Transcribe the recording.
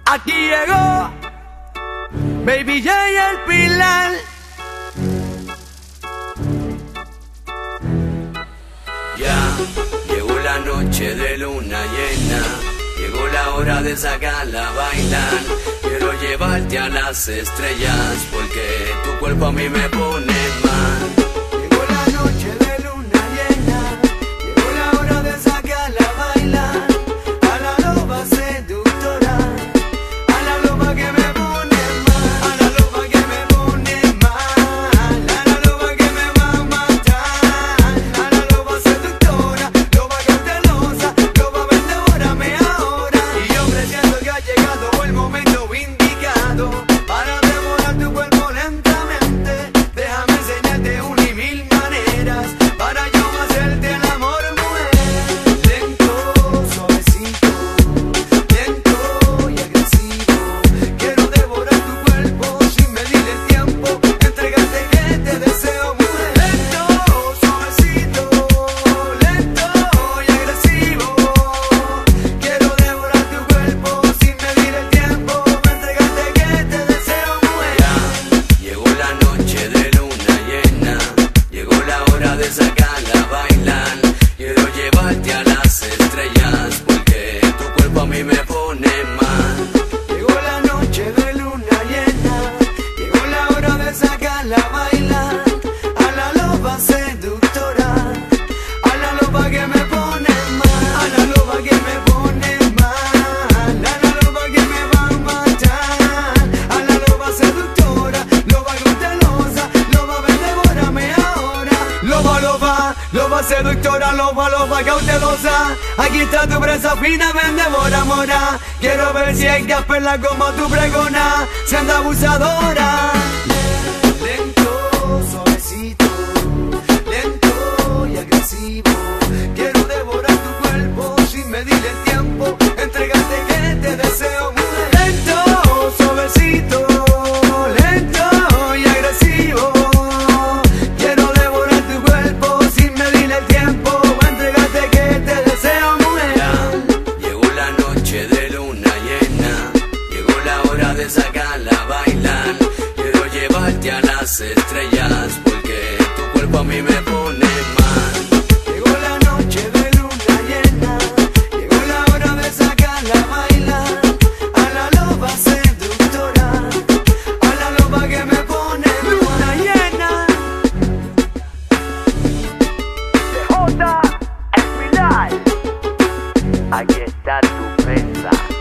Aquí llegó Baby J y el Pilar. Ya llegó la noche de luna llena, llegó la hora de sacarla a bailar. Quiero llevarte a las estrellas porque tu cuerpo a mí me pone mal. Llegó la noche de luna llena, llegó la hora de sacarla a bailar. A la loba seductora, a la loba que me pone mal, a la loba que me pone mal, a la loba que me va a matar, a la loba seductora, loba cautelosa, loba vendedórame ahora. Y yo presiento que ha llegado el momento indicado para devorar tu cuerpo lentamente. Déjame enseñarte una y mil maneras para yo hacerte el amor, mujer. Lento, suavecito, lento y agresivo. Quiero devorar tu cuerpo sin medir el tiempo. Entregarte que te deseo, mujer. Lento, suavecito, lento y agresivo. Quiero devorar tu cuerpo sin medir el tiempo. Entregarte que te deseo, mujer. Ya llegó la noche de luna llena, llegó la hora de sacarla a bailar. Quiero llevarte a las estrellas porque tu cuerpo a mí me pone mal. Llegó la noche de luna llena, llegó la hora de sacarla a bailar. A la loba seductora, a la loba que me pone mal, a la loba que me pone mal, a la loba que me va a matar, a la loba seductora, loba cautelosa, loba vendedórame ahora. Loba, loba, loba seductora, loba cautelosa. Aquí está tu presa fina, ven, devora, mora. Quiero ver si hay que hacerla como tu pregona, siendo abusadora. Lento, suavecito, lento y agresivo. Quiero devorar tu cuerpo sin medir el tiempo. Entregarte que te deseo, mujer. Lento, suavecito, lento y agresivo. Quiero devorar tu cuerpo sin medir el tiempo. Entregarte que te deseo, mujer. Ya llegó la noche de luna llena, llegó la hora de sacarla a bailar. Quiero llevarte a las estrellas porque tu cuerpo a mí me pone mal. Llegó la noche de luna llena, llegó la hora de sacarla a bailar. A la loba seductora, a la loba que me pone luna llena. DJ el Pilar. Aquí está tu presa.